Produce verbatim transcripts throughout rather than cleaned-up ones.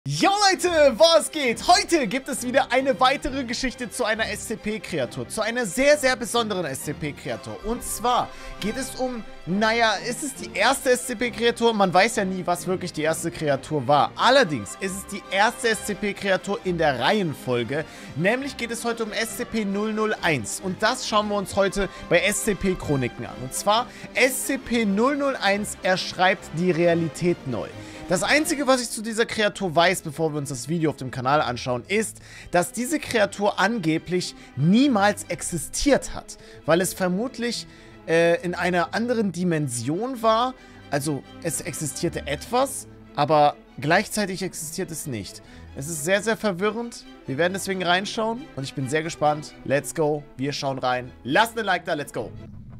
Jo Leute, was geht? Heute gibt es wieder eine weitere Geschichte zu einer S C P-Kreatur, zu einer sehr, sehr besonderen S C P-Kreatur. Und zwar geht es um, naja, ist es die erste S C P-Kreatur? Man weiß ja nie, was wirklich die erste Kreatur war. Allerdings ist es die erste S C P-Kreatur in der Reihenfolge. Nämlich geht es heute um S C P null null eins. Und das schauen wir uns heute bei S C P-Chroniken an. Und zwar, S C P null null eins erschreibt die Realität neu. Das Einzige, was ich zu dieser Kreatur weiß, bevor wir uns das Video auf dem Kanal anschauen, ist, dass diese Kreatur angeblich niemals existiert hat. Weil es vermutlich äh, in einer anderen Dimension war. Also es existierte etwas, aber gleichzeitig existiert es nicht. Es ist sehr, sehr verwirrend. Wir werden deswegen reinschauen und ich bin sehr gespannt. Let's go. Wir schauen rein. Lasst ein Like da. Let's go.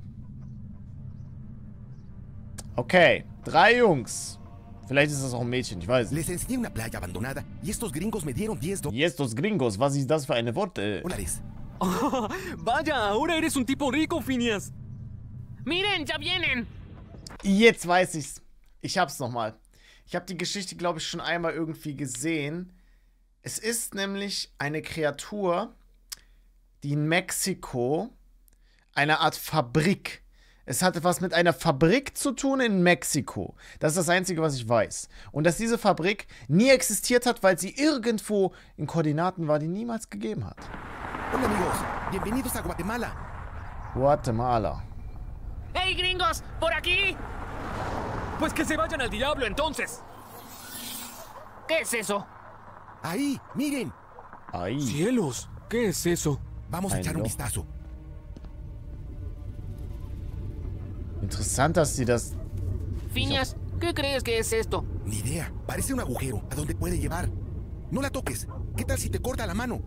Okay. Drei Jungs. Vielleicht ist das auch ein Mädchen, ich weiß nicht. Les enseñé una playa abandonada y estos gringos me dieron diez Y estos gringos, was ist das für eine Worte? dólares. Oh, vaya, ahora eres un tipo rico, Phineas. Miren, ya vienen. Jetzt weiß ich's. Ich hab's nochmal. Ich habe die Geschichte, glaube ich, schon einmal irgendwie gesehen. Es ist nämlich eine Kreatur, die in Mexiko eine Art Fabrik. Es hatte was mit einer Fabrik zu tun in Mexiko. Das ist das Einzige, was ich weiß. Und dass diese Fabrik nie existiert hat, weil sie irgendwo in Koordinaten war, die niemals gegeben hat. Hola amigos, bienvenidos a Guatemala. Guatemala. ¡Hey, gringos! ¡Por aquí! Pues que se vayan al diablo, entonces. ¿Qué es eso? Ahí, miren. Ahí. ¡Cielos! ¿Qué es eso? Vamos a Ein echar un Loch. vistazo. Interessant, dass sie das... Phineas, ¿qué crees que es esto? Ni idea, parece un agujero. ¿A dónde puede llevar? No la toques. ¿Qué tal si te corta la mano?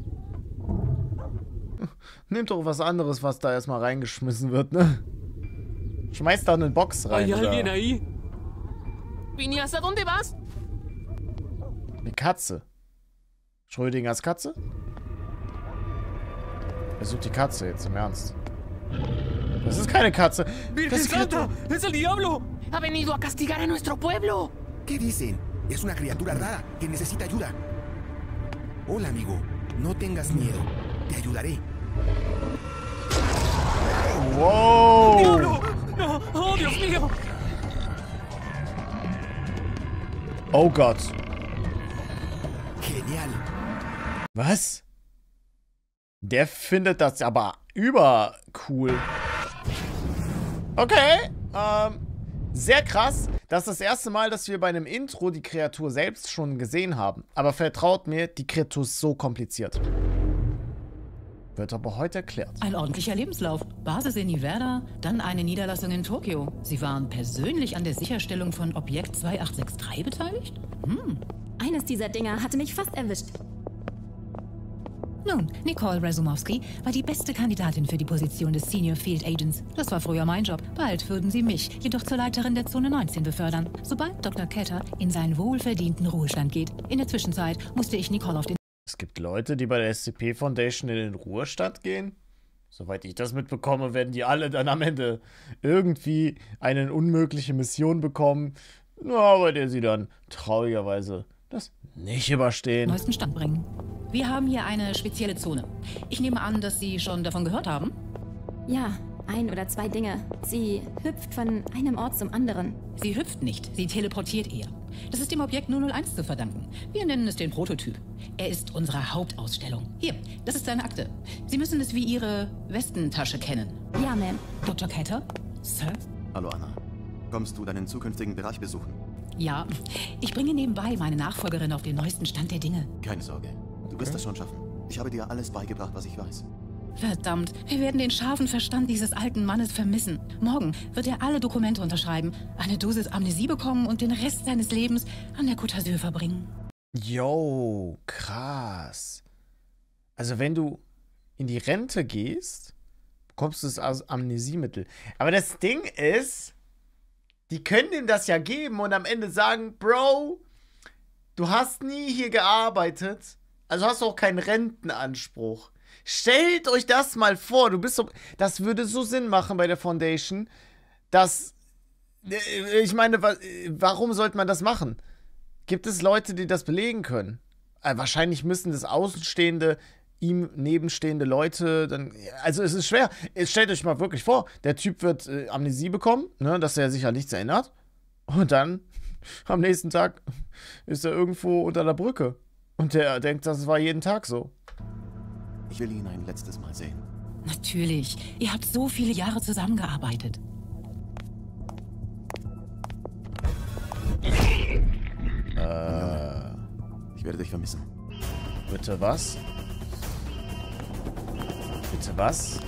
Nehmt doch was anderes, was da erstmal reingeschmissen wird, ne? Schmeißt da eine Box rein. ¿Hay alguien Oder ahí? Phineas, ¿a dónde vas? eine Katze. Schrödingers Katze? Er sucht die Katze jetzt, im Ernst. Das ist keine Katze. ¡Virgen Das ist Santa! ¡Es el diablo! ¡Ha venido a castigar a nuestro pueblo! ¿Qué dicen? Es una criatura rara que necesita ayuda. Hola amigo, no tengas miedo. Te ayudaré. Wow. ¡Diablo! ¡No! ¡Oh, Dios mío! Oh Gott. Genial. Was? Der findet das aber übercool. Okay. Ähm, sehr krass. Das ist das erste Mal, dass wir bei einem Intro die Kreatur selbst schon gesehen haben. Aber vertraut mir, die Kreatur ist so kompliziert. Wird aber heute erklärt. Ein ordentlicher Lebenslauf. Basis in Nevada, dann eine Niederlassung in Tokio. Sie waren persönlich an der Sicherstellung von Objekt zwei acht sechs drei beteiligt? Hm. Eines dieser Dinger hatte mich fast erwischt. Nun, Nicole Razumowski war die beste Kandidatin für die Position des Senior Field Agents. Das war früher mein Job. Bald würden sie mich jedoch zur Leiterin der Zone neunzehn befördern, sobald Doktor Ketter in seinen wohlverdienten Ruhestand geht. In der Zwischenzeit musste ich Nicole auf den... Es gibt Leute, die bei der S C P Foundation in den Ruhestand gehen. Soweit ich das mitbekomme, werden die alle dann am Ende irgendwie eine unmögliche Mission bekommen. Ja, bei der sie dann traurigerweise das nicht überstehen. neuesten Stand bringen. Wir haben hier eine spezielle Zone. Ich nehme an, dass Sie schon davon gehört haben? Ja, ein oder zwei Dinge. Sie hüpft von einem Ort zum anderen. Sie hüpft nicht, sie teleportiert eher. Das ist dem Objekt null null eins zu verdanken. Wir nennen es den Prototyp. Er ist unsere Hauptausstellung. Hier, das ist seine Akte. Sie müssen es wie Ihre Westentasche kennen. Ja, Ma'am. Doktor Ketter? Sir? Hallo Anna. Kommst du deinen zukünftigen Bereich besuchen? Ja, ich bringe nebenbei meine Nachfolgerin auf den neuesten Stand der Dinge. Keine Sorge. Du wirst das schon schaffen. Ich habe dir alles beigebracht, was ich weiß. Verdammt, wir werden den scharfen Verstand dieses alten Mannes vermissen. Morgen wird er alle Dokumente unterschreiben, eine Dosis Amnesie bekommen und den Rest seines Lebens an der Côte d'Azur verbringen. Yo, krass. Also wenn du in die Rente gehst, bekommst du das Amnesiemittel. Aber das Ding ist, die können ihm das ja geben und am Ende sagen, Bro, du hast nie hier gearbeitet, also hast du auch keinen Rentenanspruch. Stellt euch das mal vor, du bist so, das würde so Sinn machen bei der Foundation, dass, ich meine, warum sollte man das machen? Gibt es Leute, die das belegen können? Äh, wahrscheinlich müssen das Außenstehende, ihm nebenstehende Leute dann. Also es ist schwer. Stellt euch mal wirklich vor, der Typ wird äh, Amnesie bekommen, ne, dass er sich an nichts erinnert. Und dann am nächsten Tag ist er irgendwo unter der Brücke. Und der denkt, das war jeden Tag so. Ich will ihn ein letztes Mal sehen. Natürlich. Ihr habt so viele Jahre zusammengearbeitet. Äh, Ich werde dich vermissen. bitte was? Bitte was?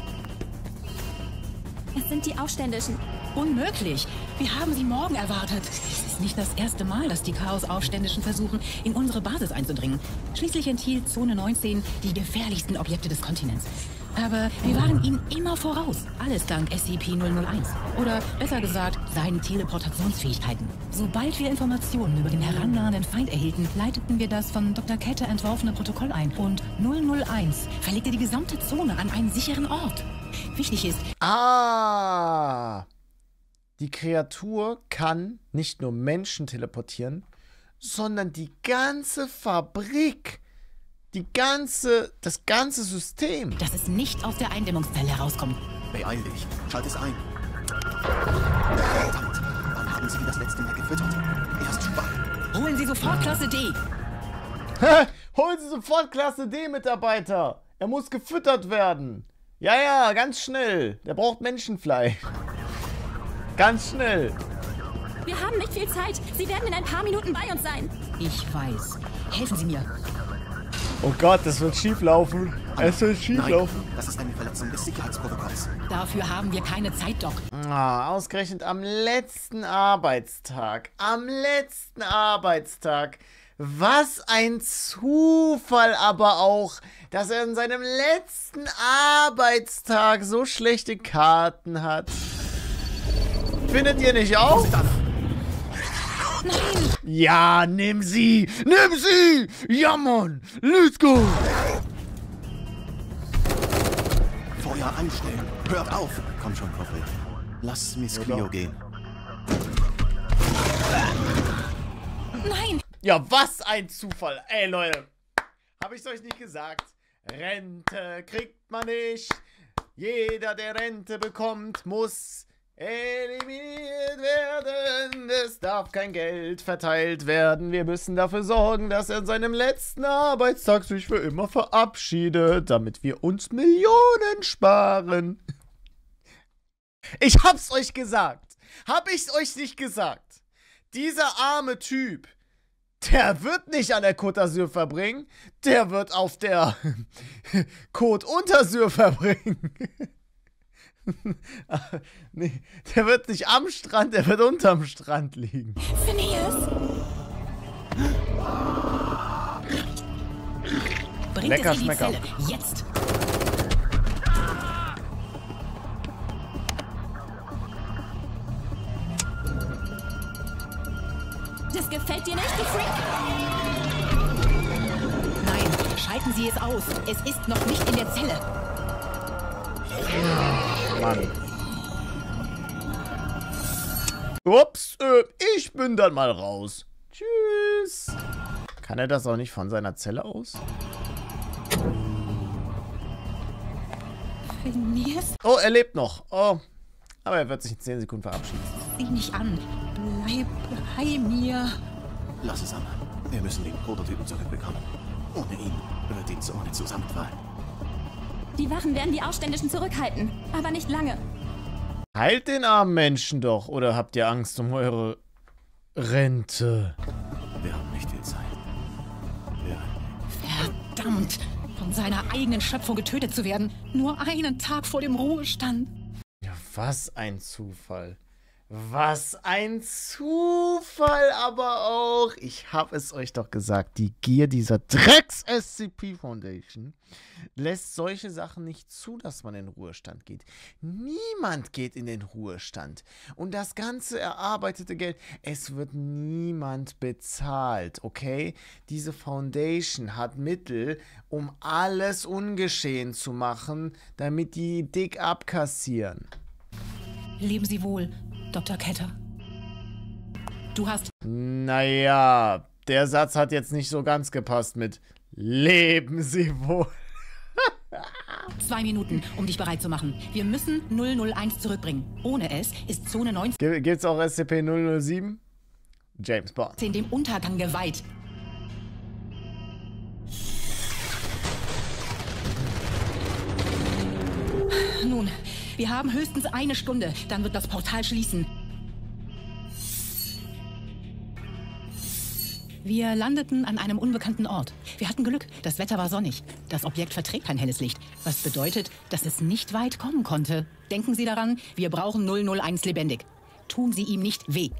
Es sind die Aufständischen. Unmöglich. Wir haben sie morgen erwartet. Es ist nicht das erste Mal, dass die Chaos-Aufständischen versuchen, in unsere Basis einzudringen. Schließlich enthielt Zone neunzehn die gefährlichsten Objekte des Kontinents. Aber wir waren ihnen immer voraus. Alles dank S C P null null eins. Oder besser gesagt, seinen Teleportationsfähigkeiten. Sobald wir Informationen über den herannahenden Feind erhielten, leiteten wir das von Doktor Ketter entworfene Protokoll ein. Und null null eins verlegte die gesamte Zone an einen sicheren Ort. Wichtig ist... Ah! Die Kreatur kann nicht nur Menschen teleportieren, sondern die ganze Fabrik. Die ganze, das ganze System. dass es nicht aus der Eindämmungszelle herauskommt. Beeil dich. Schalt es ein. Verdammt. Wann haben Sie ihn das letzte Mal gefüttert? Er ist schwach. Holen Sie sofort Klasse D. Holen Sie sofort Klasse D-Mitarbeiter. Er muss gefüttert werden. Ja, ja, ganz schnell. Der braucht Menschenfleisch. Ganz schnell. Wir haben nicht viel Zeit. Sie werden in ein paar Minuten bei uns sein. Ich weiß. Helfen Sie mir. Oh Gott, das wird schief laufen. Es wird schief Nein, laufen. das ist eine Verletzung des Sicherheitsprotokolls. Dafür haben wir keine Zeit, Doc. Ah, ausgerechnet am letzten Arbeitstag. Am letzten Arbeitstag. Was ein Zufall aber auch, dass er an seinem letzten Arbeitstag so schlechte Karten hat. Findet ihr nicht auch? Nein! Ja, nimm sie! Nimm sie! Ja, Mann! Let's go! Feuer einstellen. Hört auf. Komm schon, Koppel. Lass Miss Clio gehen. Nein! Ja, was ein Zufall. Ey, Leute. Hab ich's euch nicht gesagt? Rente kriegt man nicht. Jeder, der Rente bekommt, muss eliminiert werden. Es darf kein Geld verteilt werden. Wir müssen dafür sorgen, dass er an seinem letzten Arbeitstag sich für immer verabschiedet, damit wir uns Millionen sparen. Ich hab's euch gesagt. Hab ich's euch nicht gesagt? Dieser arme Typ, der wird nicht an der Côte d'Azur verbringen, der wird auf der Côte d'Azur verbringen. Nee, der wird nicht am Strand, der wird unterm Strand liegen. Phineas! Bringt Lecker es in die Schmecker. Zelle. Jetzt! Das gefällt dir nicht, du Freak? Nein, schalten Sie es aus. Es ist noch nicht in der Zelle. Mann. Ups, äh, ich bin dann mal raus. Tschüss. Kann er das auch nicht von seiner Zelle aus? Phineas, Oh, er lebt noch. Oh. Aber er wird sich in zehn Sekunden verabschieden. sieh nicht an. Bleib bei mir. Lass es an. Wir müssen den Prototypen zurückbekommen. Ohne ihn wird die Zone zusammenfallen. Die Wachen werden die Aufständischen zurückhalten, aber nicht lange. Heilt den armen Menschen doch. Oder habt ihr Angst um eure Rente? Wir haben nicht viel Zeit. Wir Verdammt, von seiner eigenen Schöpfung getötet zu werden. Nur einen Tag vor dem Ruhestand. Ja, was ein Zufall. Was ein Zufall aber auch. Ich habe es euch doch gesagt, die Gier dieser Drecks-S C P Foundation lässt solche Sachen nicht zu, dass man in den Ruhestand geht. Niemand geht in den Ruhestand. Und das ganze erarbeitete Geld, es wird niemand bezahlt, okay? Diese Foundation hat Mittel, um alles ungeschehen zu machen, damit die dick abkassieren. Leben Sie wohl, Doktor Ketter. Du hast... Naja, der Satz hat jetzt nicht so ganz gepasst mit Leben Sie wohl. Zwei Minuten, um dich bereit zu machen. Wir müssen null null eins zurückbringen. Ohne es ist Zone neunzehn Gibt's auch S C P null null sieben? James Bond. dem Untergang geweiht. Nun, wir haben höchstens eine Stunde, dann wird das Portal schließen. Wir landeten an einem unbekannten Ort. Wir hatten Glück, das Wetter war sonnig. Das Objekt verträgt kein helles Licht, was bedeutet, dass es nicht weit kommen konnte. Denken Sie daran, wir brauchen null null eins lebendig. Tun Sie ihm nicht weh.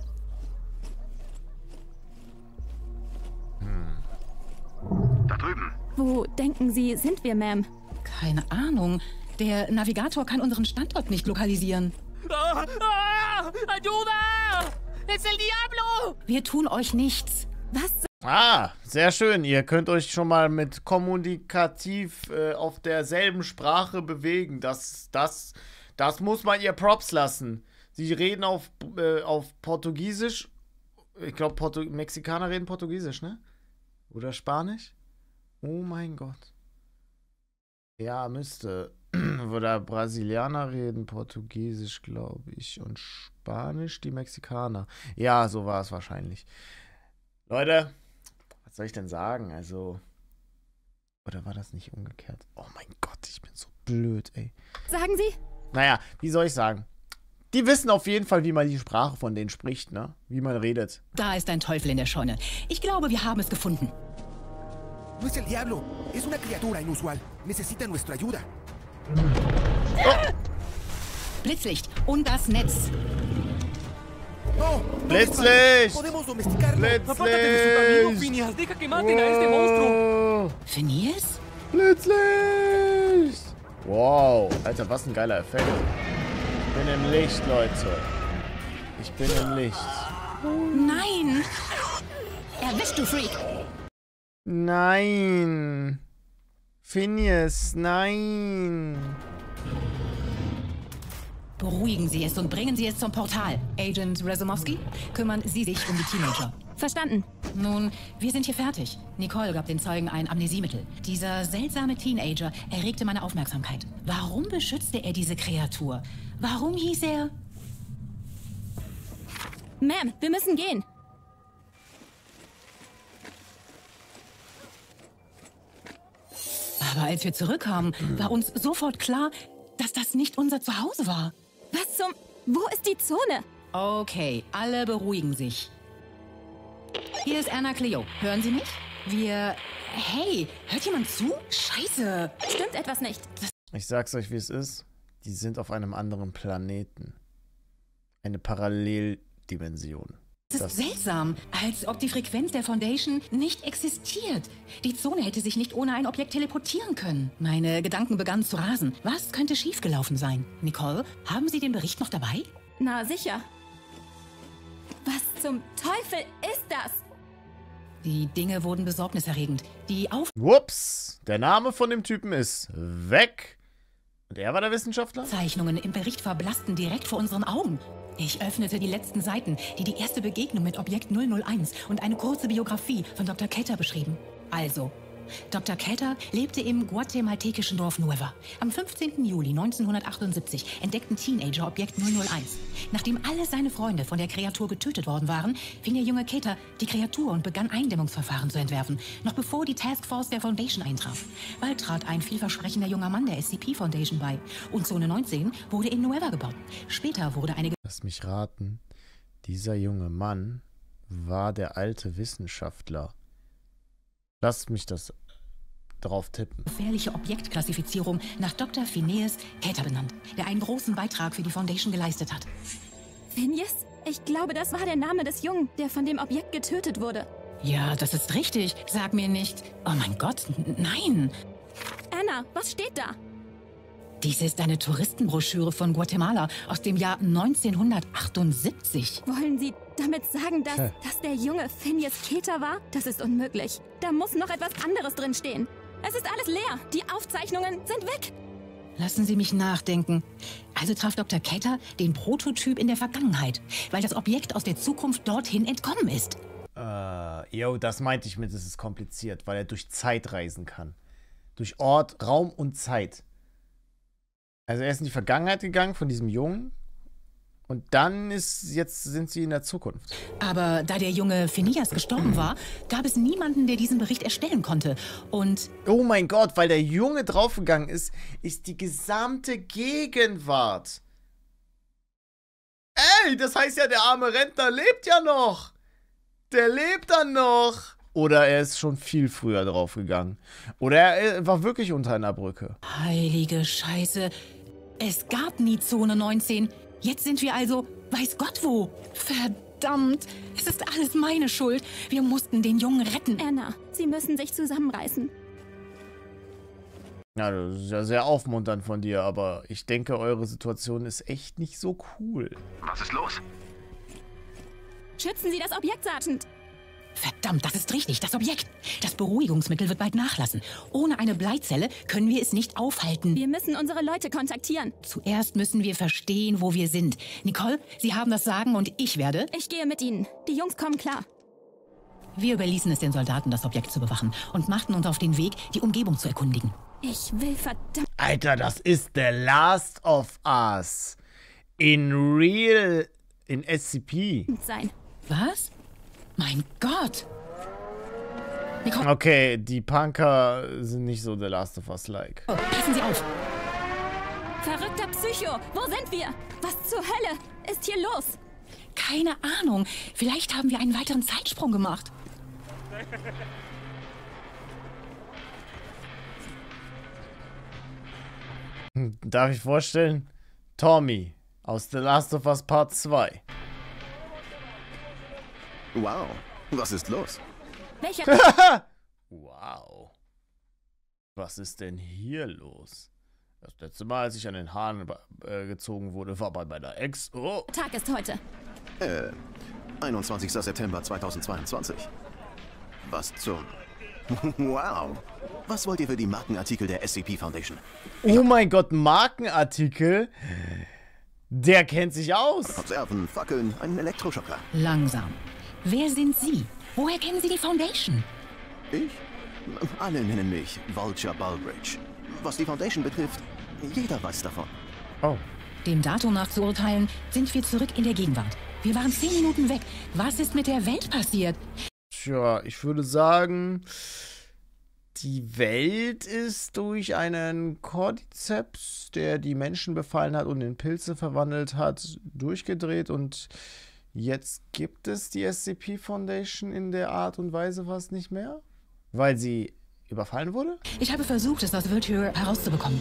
Da drüben. Wo denken Sie, sind wir, Ma'am? Keine Ahnung. Der Navigator kann unseren Standort nicht lokalisieren. Ah, ah, ¡Ayuda! ¡Es el Diablo! Wir tun euch nichts. Was? Ah, sehr schön. Ihr könnt euch schon mal mit kommunikativ äh, auf derselben Sprache bewegen. Das, das, das muss man ihr Props lassen. Sie reden auf, äh, auf Portugiesisch. Ich glaube, Portu Mexikaner reden Portugiesisch, ne? Oder Spanisch? Oh mein Gott. Ja, müsste. Oder Brasilianer reden Portugiesisch, glaube ich. Und Spanisch die Mexikaner. Ja, so war es wahrscheinlich. Leute, was soll ich denn sagen? Also. Oder war das nicht umgekehrt? Oh mein Gott, ich bin so blöd, ey. Sagen Sie? Naja, wie soll ich sagen? Die wissen auf jeden Fall, wie man die Sprache von denen spricht, ne? Wie man redet. Da ist ein Teufel in der Scheune. Ich glaube, wir haben es gefunden. No es el diablo. Es una criatura inusual. Necesita nuestra ayuda. Oh. Blitzlicht und das Netz. No, Blitzlicht! Podemos domesticarlo. ¡Apártate de su camino, Blitzlicht! Phineas! ¡Deja que maten a este monstruo! Oh. Phineas? Blitzlicht! Wow, Alter, was ein geiler Effekt. Ich bin im Licht, Leute. Ich bin im Licht. Nein! Erwischt, du Freak! Nein! Phineas, nein! Beruhigen Sie es und bringen Sie es zum Portal. Agent Razumowski, kümmern Sie sich um die Teenager. Verstanden. Nun, wir sind hier fertig. Nicole gab den Zeugen ein Amnesiemittel. Dieser seltsame Teenager erregte meine Aufmerksamkeit. Warum beschützte er diese Kreatur? Warum hieß er... Ma'am, wir müssen gehen. Aber als wir zurückkamen, war uns sofort klar, dass das nicht unser Zuhause war. Was zum... Wo ist die Zone? Okay, alle beruhigen sich. Hier ist Anna Cleo. Hören Sie mich? Wir... Hey, hört jemand zu? Scheiße. Stimmt etwas nicht. Ich sag's euch, wie es ist. Die sind auf einem anderen Planeten. Eine Paralleldimension. Das ist seltsam, als ob die Frequenz der Foundation nicht existiert. Die Zone hätte sich nicht ohne ein Objekt teleportieren können. Meine Gedanken begannen zu rasen. Was könnte schiefgelaufen sein? Nicole, haben Sie den Bericht noch dabei? Na, sicher. Was zum Teufel ist das? Die Dinge wurden besorgniserregend. Die Whoops! Der Name von dem Typen ist weg. Und er war der Wissenschaftler? Aufzeichnungen im Bericht verblassten direkt vor unseren Augen. Ich öffnete die letzten Seiten, die die erste Begegnung mit Objekt null null eins und eine kurze Biografie von Doktor Keter beschrieben. Also, Doktor Keter lebte im guatemaltekischen Dorf Nueva. Am fünfzehnten Juli neunzehnhundertachtundsiebzig entdeckten Teenager Objekt null null eins. Nachdem alle seine Freunde von der Kreatur getötet worden waren, fing der junge Keter die Kreatur und begann Eindämmungsverfahren zu entwerfen, noch bevor die Taskforce der Foundation eintraf. Bald trat ein vielversprechender junger Mann der S C P Foundation bei und Zone neunzehn wurde in Nueva gebaut. Später wurde eine... Lass mich raten. Dieser junge Mann war der alte Wissenschaftler. Lasst mich das drauf tippen. Gefährliche Objektklassifizierung nach Doktor Phineas Keter benannt, der einen großen Beitrag für die Foundation geleistet hat. Phineas? Ich glaube, das war der Name des Jungen, der von dem Objekt getötet wurde. Ja, das ist richtig. Sag mir nicht... Oh mein Gott, nein. Anna, was steht da? Dies ist eine Touristenbroschüre von Guatemala aus dem Jahr neunzehnhundertachtundsiebzig. Wollen Sie damit sagen, dass, dass der junge Phineas Keter war? Das ist unmöglich. Da muss noch etwas anderes drinstehen. Es ist alles leer. Die Aufzeichnungen sind weg. Lassen Sie mich nachdenken. Also traf Doktor Keter den Prototyp in der Vergangenheit, weil das Objekt aus der Zukunft dorthin entkommen ist. Äh, yo, das meinte ich mit, es ist kompliziert, weil er durch Zeit reisen kann. Durch Ort, Raum und Zeit. Also er ist in die Vergangenheit gegangen von diesem Jungen. Und dann ist, jetzt sind sie in der Zukunft. Aber da der junge Phineas gestorben war, gab es niemanden, der diesen Bericht erstellen konnte. Und... Oh mein Gott, weil der Junge draufgegangen ist, ist die gesamte Gegenwart. Ey, das heißt ja, der arme Rentner lebt ja noch. Der lebt dann noch. Oder er ist schon viel früher draufgegangen. Oder er war wirklich unter einer Brücke. Heilige Scheiße. Es gab nie Zone neunzehn. Jetzt sind wir also, weiß Gott wo. Verdammt, es ist alles meine Schuld. Wir mussten den Jungen retten. Anna, Sie müssen sich zusammenreißen. Ja, das ist ja sehr aufmunternd von dir, aber ich denke, eure Situation ist echt nicht so cool. Was ist los? Schützen Sie das Objekt, Sergeant. Verdammt, das ist richtig, das Objekt. Das Beruhigungsmittel wird bald nachlassen. Ohne eine Bleizelle können wir es nicht aufhalten. Wir müssen unsere Leute kontaktieren. Zuerst müssen wir verstehen, wo wir sind. Nicole, Sie haben das Sagen und ich werde... Ich gehe mit Ihnen. Die Jungs kommen klar. Wir überließen es den Soldaten, das Objekt zu bewachen und machten uns auf den Weg, die Umgebung zu erkundigen. Ich will verdammt... Alter, das ist The Last of Us. In real... in S C P. sein. Was? Mein Gott! Nicole, Okay, die Punker sind nicht so The Last of Us-like. oh, passen Sie auf! Verrückter Psycho! Wo sind wir? Was zur Hölle ist hier los? Keine Ahnung. Vielleicht haben wir einen weiteren Zeitsprung gemacht. Darf ich vorstellen? Tommy aus The Last of Us Part zwei. Wow, was ist los? Welcher... Wow. Was ist denn hier los? Das letzte Mal, als ich an den Haaren äh, gezogen wurde, war bei meiner Ex. Oh. Tag ist heute? Äh, einundzwanzigster September zweitausendzweiundzwanzig. Was zum... Wow. Was wollt ihr für die Markenartikel der S C P Foundation? Oh mein Gott, Markenartikel? Der kennt sich aus. Konserven, Fackeln, einen Elektroschocker. Langsam. Wer sind Sie? Woher kennen Sie die Foundation? Ich? Alle nennen mich Vulture Bulbridge. Was die Foundation betrifft, jeder weiß davon. Oh. Dem Datum nach zu urteilen, sind wir zurück in der Gegenwart. Wir waren zehn Minuten weg. Was ist mit der Welt passiert? Tja, ich würde sagen, die Welt ist durch einen Cordyceps, der die Menschen befallen hat und in Pilze verwandelt hat, durchgedreht und jetzt gibt es die S C P Foundation in der Art und Weise fast nicht mehr, weil sie überfallen wurde? Ich habe versucht, es aus Virtue herauszubekommen.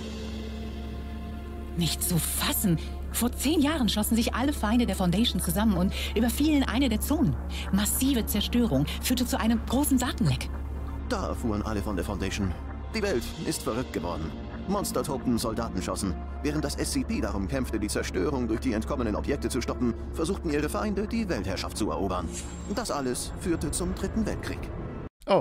Nicht zu fassen. Vor zehn Jahren schlossen sich alle Feinde der Foundation zusammen und überfielen eine der Zonen. Massive Zerstörung führte zu einem großen Datenleck. Da erfuhren alle von der Foundation. Die Welt ist verrückt geworden. Monster tobten, Soldaten schossen. Während das S C P darum kämpfte, die Zerstörung durch die entkommenen Objekte zu stoppen, versuchten ihre Feinde, die Weltherrschaft zu erobern. Das alles führte zum Dritten Weltkrieg. Oh.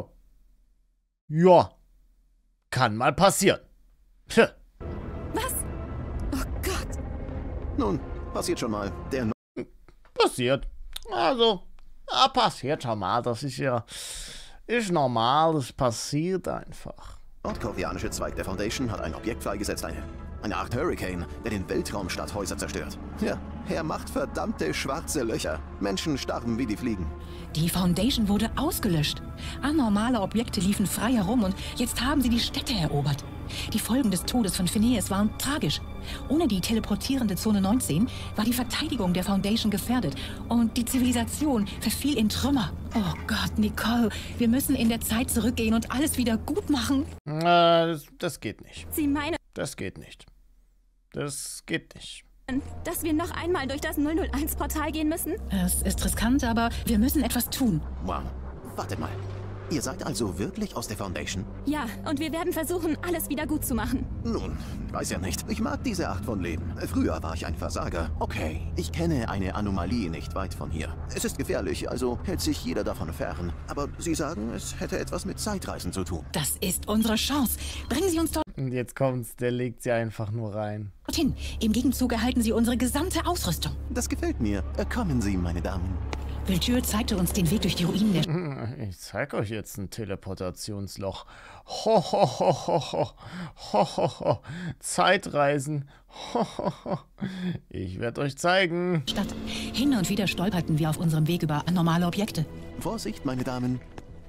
Ja. Kann mal passieren. Tja. Was? Oh Gott. Nun, passiert schon mal. Der Passiert. Also, ja, passiert schon mal. Das ist ja... Ist normal, das passiert einfach. nordkoreanische Zweig der Foundation hat ein Objekt freigesetzt, eine, eine Art Hurricane, der den Weltraumstadthäuser zerstört. Ja, er macht verdammte schwarze Löcher. Menschen starben wie die Fliegen. Die Foundation wurde ausgelöscht. Anormale Objekte liefen frei herum und jetzt haben sie die Städte erobert. Die Folgen des Todes von Phineas waren tragisch. Ohne die teleportierende Zone neunzehn war die Verteidigung der Foundation gefährdet und die Zivilisation verfiel in Trümmer. Oh Gott, Nicole, wir müssen in der Zeit zurückgehen und alles wieder gut machen. Äh, das, das geht nicht. Sie meinen, Das geht nicht. Das geht nicht. dass wir noch einmal durch das null null eins-Portal gehen müssen? Es ist riskant, aber wir müssen etwas tun. Wow, wartet mal. Ihr seid also wirklich aus der Foundation? Ja, und wir werden versuchen, alles wieder gut zu machen. Nun, weiß ja nicht. Ich mag diese Art von Leben. Früher war ich ein Versager. Okay, ich kenne eine Anomalie nicht weit von hier. Es ist gefährlich, also hält sich jeder davon fern. Aber Sie sagen, es hätte etwas mit Zeitreisen zu tun. Das ist unsere Chance. Bringen Sie uns Und jetzt kommt's, der legt sie einfach nur rein. dorthin. Im Gegenzug erhalten Sie unsere gesamte Ausrüstung. Das gefällt mir. Kommen Sie, meine Damen. Vulture zeigte uns den Weg durch die Ruinen der... Ich zeig euch jetzt ein Teleportationsloch. Ho, ho, ho, ho, ho. Ho, ho, ho. Zeitreisen. Ho, ho, ho. Ich werde euch zeigen. Stadt. Hin und wieder stolperten wir auf unserem Weg über anormale Objekte. Vorsicht, meine Damen.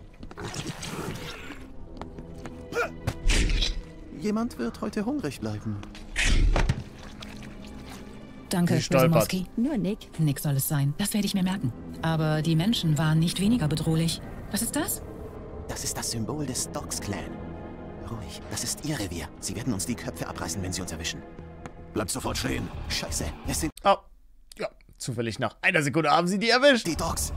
Jemand wird heute hungrig bleiben. Danke, Sie stolpert. Wismowski. Nur Nick. Nick soll es sein. Das werde ich mir merken. Aber die Menschen waren nicht weniger bedrohlich. Was ist das? Das ist das Symbol des Dogs-Clan. Ruhig, das ist ihr Revier. Sie werden uns die Köpfe abreißen, wenn sie uns erwischen. Bleibt sofort stehen. Scheiße, es sind Oh, ja, zufällig nach einer Sekunde haben sie die erwischt. die Dogs.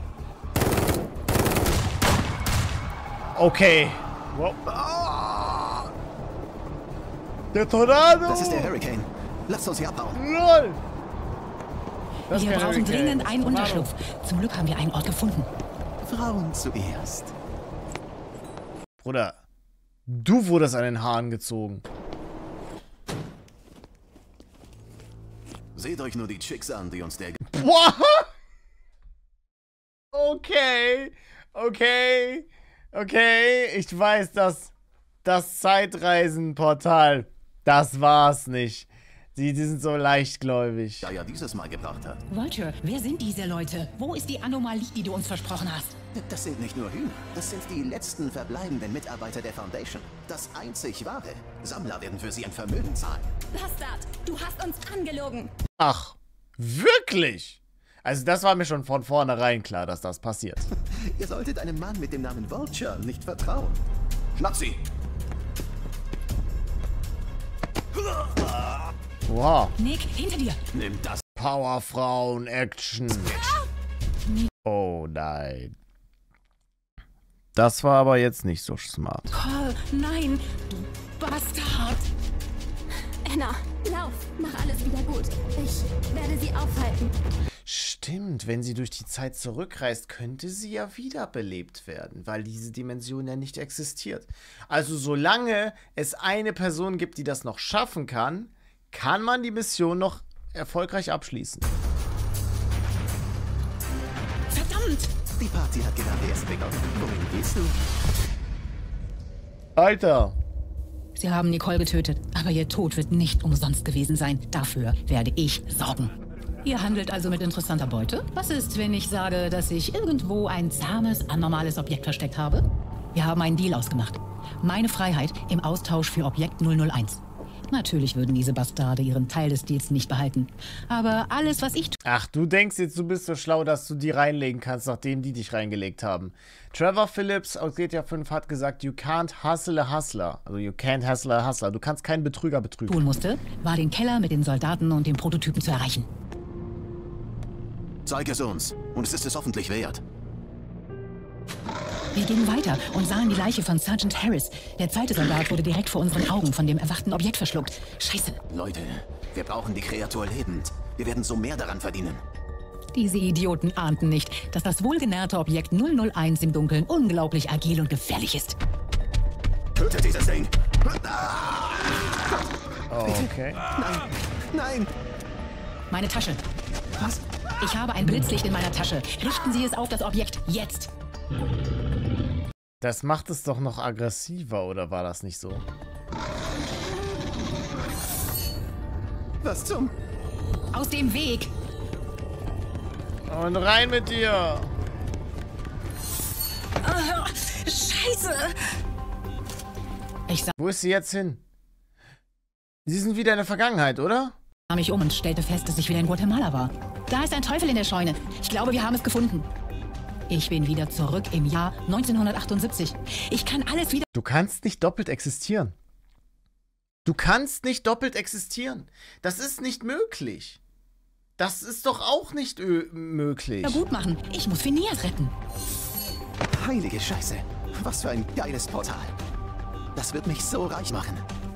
Okay. Wow. Ah! Der Tornado. Das ist der Hurricane. Lasst uns hier abhauen. Lol. Das Wir ist kein brauchen Hurricane. dringend einen Unterschlupf. Zum Glück haben wir einen Ort gefunden. Frauen zuerst. Bruder, du wurdest an den Haaren gezogen. Seht euch nur die Chicks an, die uns der... What? Okay. Okay. Okay. Ich weiß, dass das Zeitreisenportal, das war's nicht. Die, die sind so leichtgläubig. Da ja dieses Mal gebracht hat. Vulture, wer sind diese Leute? Wo ist die Anomalie, die du uns versprochen hast? Das sind nicht nur Hühner. Das sind die letzten verbleibenden Mitarbeiter der Foundation. Das einzig wahre. Sammler werden für sie ein Vermögen zahlen. Bastard, du hast uns angelogen. Ach, wirklich? Also das war mir schon von vornherein klar, dass das passiert. Ihr solltet einem Mann mit dem Namen Vulture nicht vertrauen. Schnapp sie! Wow. Nick, hinter dir. Nimm das. Powerfrauen-Action. Oh nein. Das war aber jetzt nicht so smart. Call, nein, du Bastard. Anna, lauf, mach alles wieder gut. Ich werde sie aufhalten. Stimmt, wenn sie durch die Zeit zurückreist, könnte sie ja wiederbelebt werden, weil diese Dimension ja nicht existiert. Also solange es eine Person gibt, die das noch schaffen kann, kann man die Mission noch erfolgreich abschließen. Verdammt! Die Party hat gerade erst begonnen. Wohin gehst du? Alter. Sie haben Nicole getötet, aber ihr Tod wird nicht umsonst gewesen sein. Dafür werde ich sorgen. Ihr handelt also mit interessanter Beute? Was ist, wenn ich sage, dass ich irgendwo ein zahmes, anormales Objekt versteckt habe? Wir haben einen Deal ausgemacht. Meine Freiheit im Austausch für Objekt null null eins. Natürlich würden diese Bastarde ihren Teil des Deals nicht behalten. Aber alles, was ich tue... Ach, du denkst jetzt, du bist so schlau, dass du die reinlegen kannst, nachdem die dich reingelegt haben. Trevor Phillips aus G T A fünf hat gesagt, you can't hustle a hustler. Also you can't hustle a hustler. Du kannst keinen Betrüger betrügen. tun musste, war den Keller mit den Soldaten und dem Prototypen zu erreichen. Zeig es uns. Und es ist es hoffentlich wert. Wir gingen weiter und sahen die Leiche von Sergeant Harris. Der zweite Soldat wurde direkt vor unseren Augen von dem erwachten Objekt verschluckt. Scheiße. Leute, wir brauchen die Kreatur lebend. Wir werden so mehr daran verdienen. Diese Idioten ahnten nicht, dass das wohlgenährte Objekt null null eins im Dunkeln unglaublich agil und gefährlich ist. Tötet dieses Ding! Okay. Nein! Nein! Meine Tasche. Was? Ich habe ein Blitzlicht in meiner Tasche. Richten Sie es auf das Objekt jetzt. Das macht es doch noch aggressiver, oder war das nicht so? Was zum... Aus dem Weg. Und rein mit dir! Ah, Scheiße. Ich sah Wo ist sie jetzt hin? Sie sind wieder in der Vergangenheit, oder? mich um und stellte fest, dass ich wieder in Guatemala war. Da ist ein Teufel in der Scheune. Ich glaube, wir haben es gefunden. Ich bin wieder zurück im Jahr neunzehnhundertachtundsiebzig. Ich kann alles wieder... Du kannst nicht doppelt existieren. Du kannst nicht doppelt existieren. Das ist nicht möglich. Das ist doch auch nicht möglich. gut machen. Ich muss Phineas retten. Heilige Scheiße. Was für ein geiles Portal. Das wird mich so reich machen.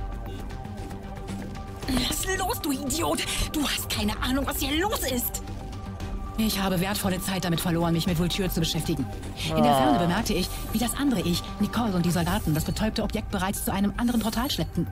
Lass los, du Idiot. Du hast keine Ahnung, was hier los ist. Ich habe wertvolle Zeit damit verloren, mich mit Vulture zu beschäftigen. In der Ferne bemerkte ich, wie das andere Ich, Nicole und die Soldaten, das betäubte Objekt bereits zu einem anderen Portal schleppten.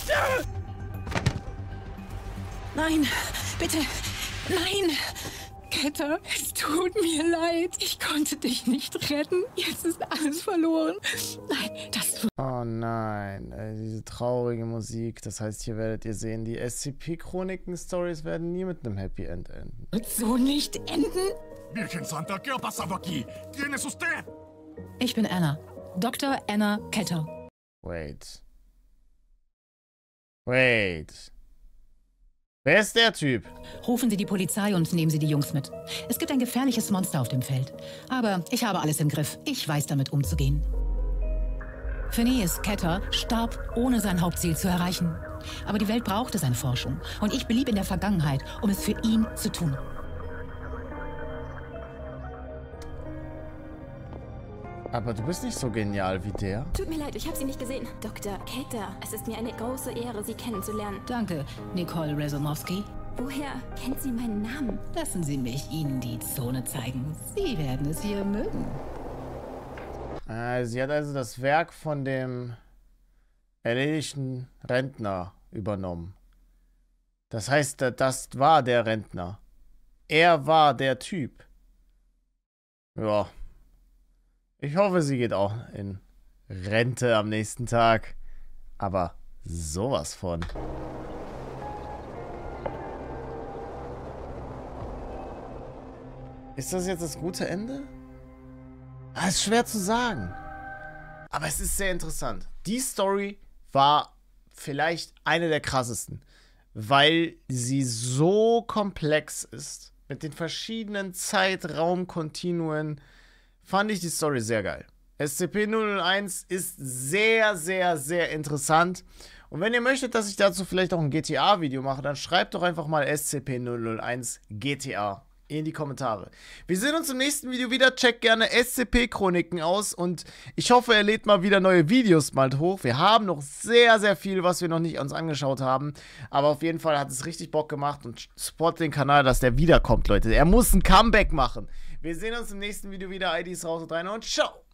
Nein, bitte, nein. Ketter, es tut mir leid. Ich konnte dich nicht retten. Jetzt ist alles verloren. Nein, das... Oh nein, ey, diese traurige Musik. Das heißt, hier werdet ihr sehen, die S C P-Chroniken-Stories werden nie mit einem Happy End enden. wird so nicht enden. Virgen Santa, ¿qué ha pasado aquí? ¿Quién es usted? Ich bin Anna. Doktor Anna Ketter. Wait. Wait. Wer ist der Typ? Rufen Sie die Polizei und nehmen Sie die Jungs mit. Es gibt ein gefährliches Monster auf dem Feld. Aber ich habe alles im Griff. Ich weiß damit umzugehen. Phineas Ketter starb, ohne sein Hauptziel zu erreichen. Aber die Welt brauchte seine Forschung. Und ich blieb in der Vergangenheit, um es für ihn zu tun. Aber du bist nicht so genial wie der. Tut mir leid, ich habe Sie nicht gesehen. Doktor Ketter, es ist mir eine große Ehre, Sie kennenzulernen. Danke, Nicole Resumowski. Woher kennt sie meinen Namen? Lassen Sie mich Ihnen die Zone zeigen. Sie werden es hier mögen. Äh, sie hat also das Werk von dem erledigten Rentner übernommen. Das heißt, das war der Rentner. Er war der Typ. Ja. Ich hoffe, sie geht auch in Rente am nächsten Tag. Aber sowas von. Ist das jetzt das gute Ende? Ah, ist schwer zu sagen. Aber es ist sehr interessant. Die Story war vielleicht eine der krassesten, weil sie so komplex ist. Mit den verschiedenen Zeitraumkontinuen fand ich die Story sehr geil. S C P null null eins ist sehr, sehr, sehr interessant. Und wenn ihr möchtet, dass ich dazu vielleicht auch ein G T A-Video mache, dann schreibt doch einfach mal S C P null null eins G T A in die Kommentare. Wir sehen uns im nächsten Video wieder. Checkt gerne S C P-Chroniken aus und ich hoffe, ihr lädt mal wieder neue Videos mal hoch. Wir haben noch sehr, sehr viel, was wir noch nicht uns angeschaut haben. Aber auf jeden Fall hat es richtig Bock gemacht und support den Kanal, dass der wiederkommt, Leute. Er muss ein Comeback machen. Wir sehen uns im nächsten Video wieder. I Ds raus und rein und ciao!